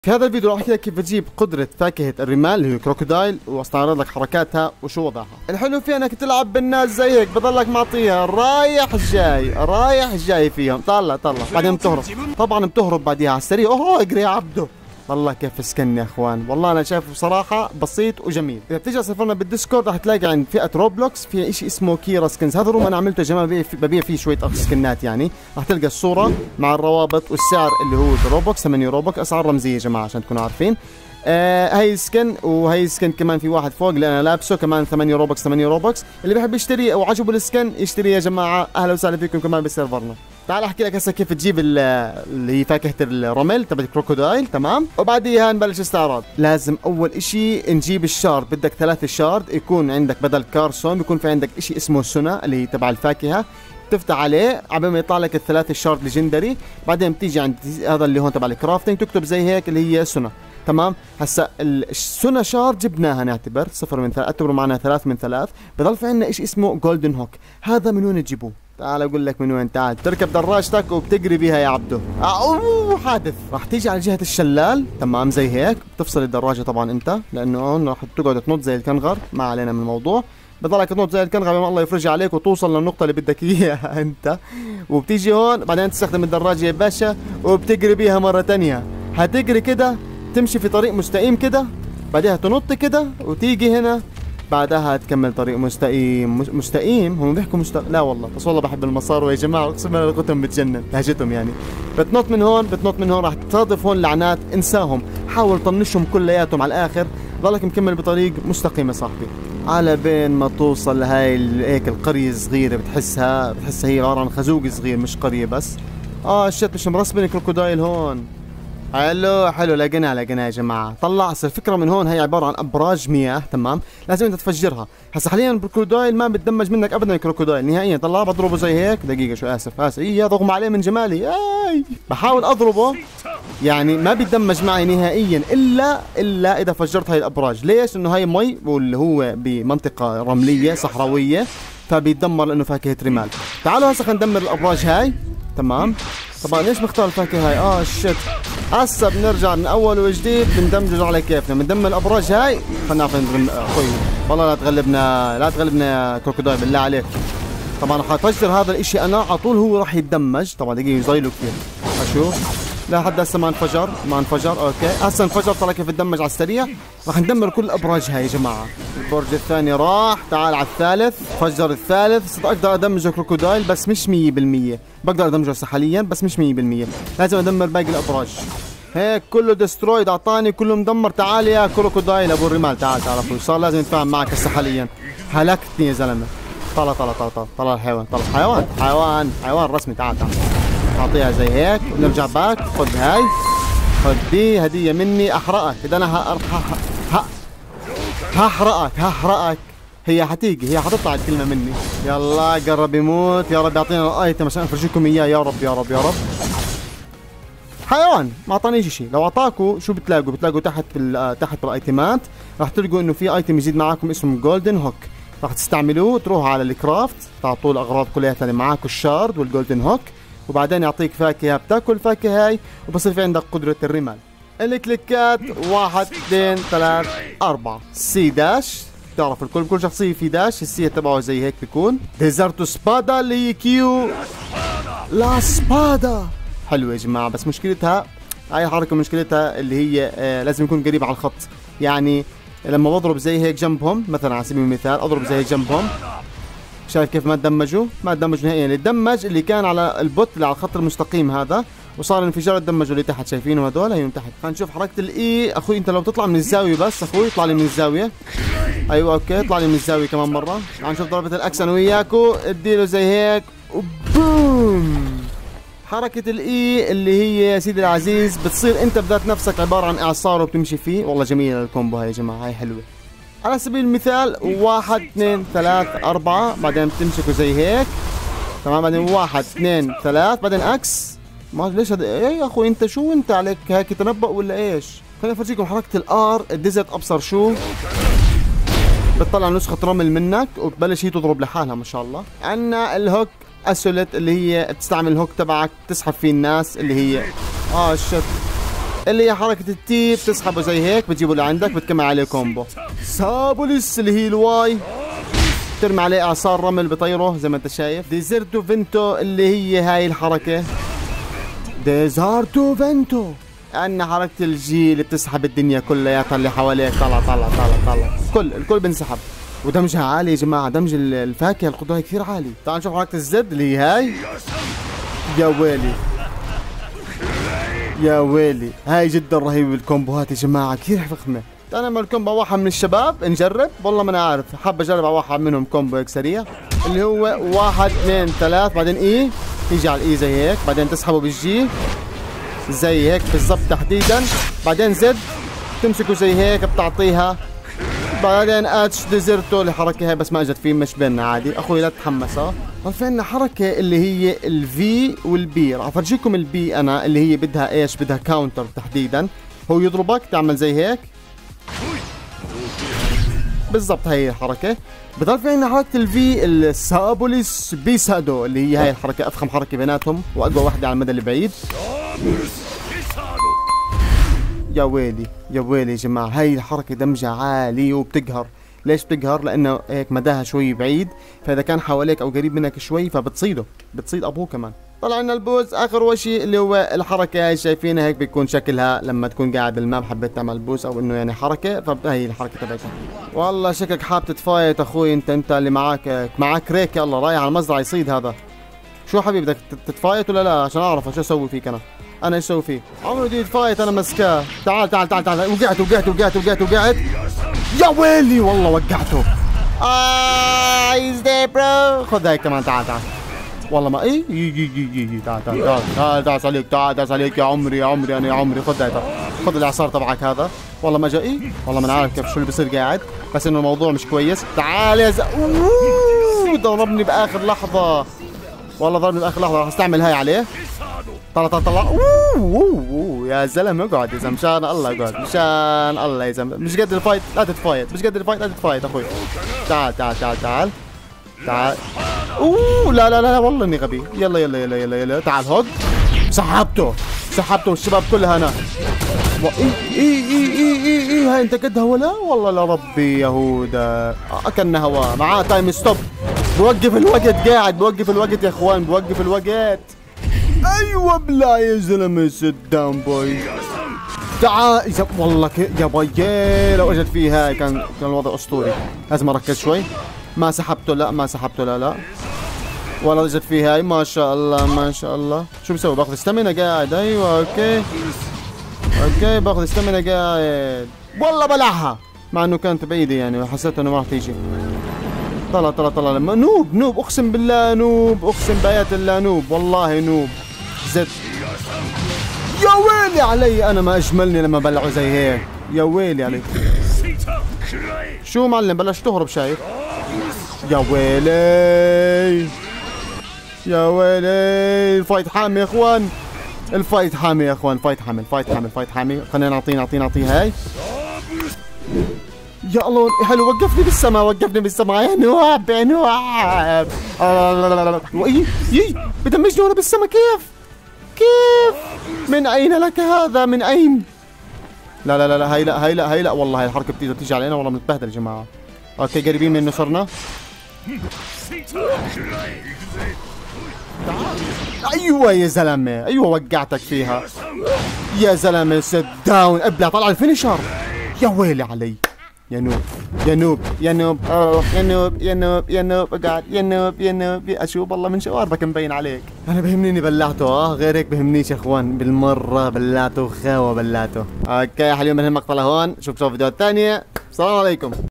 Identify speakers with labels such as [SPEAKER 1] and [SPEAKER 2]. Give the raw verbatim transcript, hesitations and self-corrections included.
[SPEAKER 1] في هذا الفيديو راح احكي لك كيف تجيب قدرة فاكهة الرمال اللي هي كروكودايل واستعرض لك حركاتها وشو وضعها. الحلو فيها انك تلعب بالناس زي هيك بضلك معطيها رايح جاي رايح جاي فيهم، طلع طلع بعدين بتهرب، طبعا بتهرب بعديها على السريع. اوه اجري يا عبده. والله كيف سكن يا اخوان، والله انا شايفه بصراحه بسيط وجميل. اذا بتيجي على صفرنا بالديسكورد رح تلاقي عند فئه روبلوكس في شيء اسمه كيرا سكنز. هذا الروم انا عملته يا جماعه ببيع فيه شويه سكنات، يعني رح تلقى الصوره مع الروابط والسعر اللي هو بروبوكس ثمانية روبوك، اسعار رمزيه يا جماعه عشان تكونوا عارفين. آه هاي سكن وهي سكن كمان في واحد فوق اللي انا لابسه كمان ثمانية روبوكس ثمانية روبوكس. اللي بيحب يشتري او عجبه السكن يشتري يا جماعه. اهلا وسهلا فيكم كمان بسيرفرنا. تعال احكي لك هسه كيف تجيب اللي هي فاكهه الرمل تبع الكروكودايل، تمام؟ وبعديها نبلش استعراض. لازم اول اشي نجيب الشارد، بدك ثلاث شارد يكون عندك بدل كارسون، بيكون في عندك اشي اسمه سونا اللي هي تبع الفاكهه، تفتح عليه عبين ما يطلع لك الثلاث شارد ليجندري. بعدين بتيجي عند هذا اللي هون تبع الكرافتنج تكتب زي هيك اللي هي سونا، تمام؟ هسا السونا شارد جبناها نعتبر صفر من ثلاث، اعتبروا معنا ثلاث من ثلاث. بضل في عندنا شيء اسمه جولدن هوك. هذا من وين تجيبوه؟ تعال اقول لك من وين. تعال تركب دراجتك وبتجري بيها يا عبدو. اوه حادث. راح تيجي على جهه الشلال، تمام؟ زي هيك بتفصل الدراجه طبعا انت، لانه هون راح تقعد تنط زي الكنغر، ما علينا من الموضوع. بضلك تنط زي الكنغر بما الله يفرجها عليك وتوصل للنقطه اللي بدك اياها انت. وبتيجي هون بعدين تستخدم الدراجه يا باشا وبتجري بيها مره ثانيه. هتجري كده تمشي في طريق مستقيم كده، بعدها تنط كده وتيجي هنا، بعدها تكمل طريق مستقيم. مستقيم هم بيحكوا مستقيم، لا والله بس والله بحب المسار يا جماعه، اقسم بالله لغتهم بتجنن لهجتهم يعني. بتنط من هون بتنط من هون راح تصادف هون لعنات، انساهم، حاول طنشهم كلياتهم على الاخر، ضلك مكمل بطريق مستقيم يا صاحبي على بين ما توصل لهاي هيك القريه الصغيره. بتحسها بتحسها هي عباره عن خزوق صغير مش قريه بس. اه الشت مش مرسبن كروكودايل هون. حلو حلو لقيناه لقيناه يا جماعه. طلع هسه الفكره من هون هي عباره عن ابراج مياه، تمام؟ لازم انت تفجرها. هسه حاليا الكروكودايل ما بتدمج منك ابدا الكروكودايل نهائيا. طلع بضربه زي هيك. دقيقه شو اسف اسف اي ضغم عليه من جمالي. اي بحاول اضربه يعني ما بيتدمج معي نهائيا الا الا اذا فجرت هاي الابراج. ليش؟ انه هاي مي واللي هو بمنطقه رمليه صحراويه فبيتدمر لانه فاكهه رمال. تعالوا هسه خلينا ندمر الابراج هاي، تمام؟ طبعا ليش مختار الفاكهه هاي؟ اه شت. هسه بنرجع من اول وجديد بندمج على كيفنا، بندمر الابراج هاي. خلينا نعرف اخوي والله لا تغلبنا لا تغلبنا يا كروكودايل بالله عليك. طبعا راح افجر هذا الاشي انا على طول، هو راح يتدمج. طبعا دقيقه يزيلوا كثير اشوف. لا حد هسه ما انفجر ما انفجر. اوكي هسه انفجر. طلع كيف تدمج على السريع. راح ندمر كل الابراج هاي يا جماعه. البرج الثاني راح. تعال على الثالث. فجر الثالث. صرت اقدر ادمج كروكودايل بس مش مية بالمية. بقدر ادمجه هسه حاليا بس مش مية بالمية. لازم ادمر باقي الابراج. هيك كله دسترويد اعطاني كله مدمر. تعال يا كروكودايل ابو الرمال تعال تعال اخوي. صار لازم اتفاهم معك هسه حاليا. هلكتني يا زلمه. طلع طلع طلع طلع طلع الحيوان. طلع حيوان حيوان حيوان رسمي. تعال تعال اعطيها زي هيك ونرجع باك. خذ هاي خذ دي هديه مني. احرقك اذا انا ه... ه... ه... هحرقك هحرقك. هي حتيجي هي حتطلع الكلمه مني. يلا قرب يموت. يا رب يعطينا الايتم عشان افرجيكم اياه. يا رب يا رب يا رب. حيوان ما اعطانيش شيء. لو اعطاكوا شو بتلاقوا؟ بتلاقوا تحت بال... تحت بالايتمات راح تلقوا انه في ايتم يزيد معاكم اسمه جولدن هوك. راح تستعملوه تروحوا على الكرافت تعطوه الاغراض كلها اللي معاكم الشارد والجولدن هوك، وبعدين يعطيك فاكهه بتاكل الفاكهه هاي وبصير في عندك قدره الرمال. الكليكات واحد اثنين ثلاث أربعة. سي داش تعرف الكل بكل شخصيه في داش. السي تبعه زي هيك بيكون. ديزرتو سبادا اللي هي كيو لا سبادا. حلوه يا جماعه بس مشكلتها هاي الحركه مشكلتها اللي هي آه لازم يكون قريب على الخط. يعني لما بضرب زي هيك جنبهم مثلا على سبيل المثال اضرب زي هيك جنبهم، شايف كيف ما تدمجوا؟ ما تدمجوا نهائيا. اللي تدمج اللي كان على البوت اللي على الخط المستقيم هذا وصار انفجار تدمجوا اللي تحت. شايفينه هذول هي من تحت. خلينا نشوف حركه الاي. اخوي انت لو بتطلع من الزاويه بس اخوي اطلع لي من الزاويه. ايوه اوكي اطلع لي من الزاويه كمان مره. تعال نشوف ضربه الاكس انا وياكو. اديله زي هيك وبوم. حركة الاي اللي هي يا سيدي العزيز بتصير انت بذات نفسك عبارة عن اعصار وبتمشي فيه. والله جميلة الكومبو هاي يا جماعة هاي حلوة. على سبيل المثال واحد اثنين ثلاث أربعة بعدين بتمسكوا زي هيك، تمام؟ بعدين واحد اثنين ثلاث بعدين اكس. ما ليش هذا ايه يا اخوي انت شو انت عليك هيك تنبأ ولا ايش؟ خليني افرجيكم حركة الار. الديزرت ابصر شو بتطلع نسخة رمل منك وبتبلش هي تضرب لحالها ما شاء الله. عندنا الهوك اسولت اللي هي بتستعمل الهوك تبعك تسحب فيه الناس اللي هي اه الشت. اللي هي حركة التي، بتسحبه زي هيك بتجيبه لعندك بتكمل عليه كومبو. سابوليس اللي هي الواي، ترمي عليه اعصار رمل بطيره زي ما انت شايف. ديزرتو فينتو اللي هي هاي الحركة، ديزارتو فينتو، عندنا حركة الجي اللي بتسحب الدنيا كلياتها اللي حواليك، طلع طلع طلع طلع الكل الكل بنسحب، ودمجها عالي يا جماعة، دمج الفاكهة الخضراء كثير عالي. تعال نشوف حركة الزد اللي هي هاي، يا ويلي يا ويلي، هاي جدا رهيبة بالكومبوهات يا جماعة، كثير فخمة. تعال نعمل كومبو واحد من الشباب نجرب، والله ما انا عارف، حاب اجرب على واحد منهم كومبو هيك سريع، اللي هو واحد اثنين ثلاث، بعدين اي، تيجي على الاي زي هيك، بعدين تسحبه بالجي زي هيك بالضبط تحديدا، بعدين زد تمسكه زي هيك بتعطيها، بعدين اتش ديزرتو الحركه هاي بس ما اجت فيه، مش بيننا عادي اخوي لا تتحمس. ها صار في عندنا حركه اللي هي الفي والبي، راح افرجيكم البي انا اللي هي بدها ايش، بدها كاونتر تحديدا، هو يضربك تعمل زي هيك بالضبط، هي الحركه. بضل في عندنا حركه الفي السابوليس بيسادو اللي هي هاي الحركه افخم حركه بيناتهم واقوى وحده على المدى البعيد. يا ويلي يا ويلي يا جماعه، هاي الحركه دمجها عالي وبتقهر. ليش بتقهر؟ لانه هيك مداها شوي بعيد، فاذا كان حواليك او قريب منك شوي فبتصيده، بتصيد ابوه كمان. طلع لنا البوز اخر وشي اللي هو الحركه هاي شايفينها هيك بيكون شكلها لما تكون قاعد بالماب حبيت تعمل بوز او انه يعني حركه، فهي الحركه تبعتها. والله شكلك حاب تتفايت اخوي، انت انت اللي معاك معاك ريك، يلا رايح على المزرعه يصيد هذا. شو حبيبي بدك تتفايت ولا لا؟ عشان اعرف شو اسوي فيك انا. انا ايش اسوي فيه؟ عمري بدي يتفايت انا مسكاه. تعال تعال تعال تعال، وقعت وقعت وقعت وقعت وقعت يا ويلي والله وقعته. اه هيز ذير برو، خذ هاي كمان، تعال تعال والله ما اي يجي يجي يجي، تعال تعال تعال تعال تعال عليك، تعال تعال عليك يا عمري يا عمري انا يا عمري، خذ هاي، خذ الاعصار تبعك هذا. والله ما جاء، اي والله ما انا عارف كيف شو اللي بصير قاعد، بس انه الموضوع مش كويس. تعال يا ز ضربني باخر لحظه، والله ضربني باخر لحظه، راح استعمل هاي عليه. طلع طلع طلع، اوه اوه اوه يا زلمه اقعد يا زلمه، مشان الله اقعد، مشان الله يا زلمه، مش قد الفايت لا تتفايت، مش قد الفايت لا تتفايت اخوي. تعال تعال تعال تعال تعال، اوه لا لا لا والله اني غبي. يلا يلا يلا يلا يلا تعال هوك، سحبته سحبته والشباب كلها هنا. اي اي اي اي اي اي هاي انت قدها ولا؟ والله لربي يهودا اكلنا هوا. معاه تايم ستوب، بوقف الوقت، قاعد بوقف الوقت يا اخوان، بوقف الوقت. ايوه بلا يا زلمه، سيت داون بوي. تعال والله يا بيي لو اجت فيه هاي كان كان الوضع اسطوري. لازم اركز شوي. ما سحبته، لا ما سحبته، لا لا والله اجت فيه هاي. ما شاء الله ما شاء الله. شو بسوي؟ باخذ استامينا قاعد. ايوه اوكي اوكي باخذ استامينا قاعد. والله بلعها مع انه كانت بعيده يعني، وحسيت انه ما راح تيجي. طلع طلع طلع لما نوب نوب، اقسم بالله نوب، اقسم بايات الله نوب، والله نوب. زد يا ويلي علي، انا ما اجملني لما بلعوا زي هيك، يا ويلي علي. شو معلم بلش تهرب شايف؟ يا ويلي يا ويلي، الفايت حامي يا اخوان، الفايت حامي يا اخوان، الفايت حامي الفايت حامي الفايت حامي. خلينا نعطيه نعطيه نعطيه هاي. يا الله حلو، وقفني بالسماء وقفني بالسماء يا نواب يا نواب. اي اي بدمجني وانا بالسماء، كيف؟ كيف؟ من اين لك هذا؟ من اين؟ لا لا لا لا هاي لا هاي لا هاي لا والله هاي الحركه بتيجي بتيجي علينا والله بنتبهدل يا جماعه. اوكي قريبين منه صرنا. ايوه يا زلمه، ايوه وقعتك فيها يا زلمه. سيت داون، ابلع طلع الفينيشر. يا ويلي علي يا نوب يا نوب يا نوب يا نوب يا نوب يا نوب اقعد يا نوب يا نوب. اشوف والله من شواربك مبين عليك. انا بهمني اني بلعته، اه غير هيك بهمنيش يا اخوان، بالمره بلعته خاوه بلعته. اوكي حلوين من هالمقطع لهون، شوف شوف فيديوهات ثانيه. السلام عليكم.